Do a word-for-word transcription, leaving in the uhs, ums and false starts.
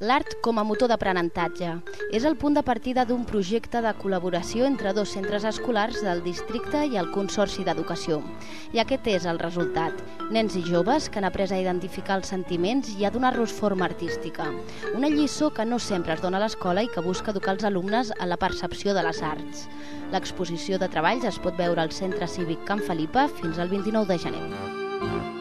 L'art com a motor d'aprenentatge és el punt de partida d'un projecte de col·laboració entre dos centres escolars del districte i el Consorci d'Educació. I aquest és el resultat. Nens i joves que han après a identificar els sentiments i a donar-los forma artística. Una lliçó que no sempre es dona a l'escola i que busca educar els alumnes a la percepció de les arts. L'exposició de treballs es pot veure al Centre Cívic Can Felipa fins al vint-i-nou de gener.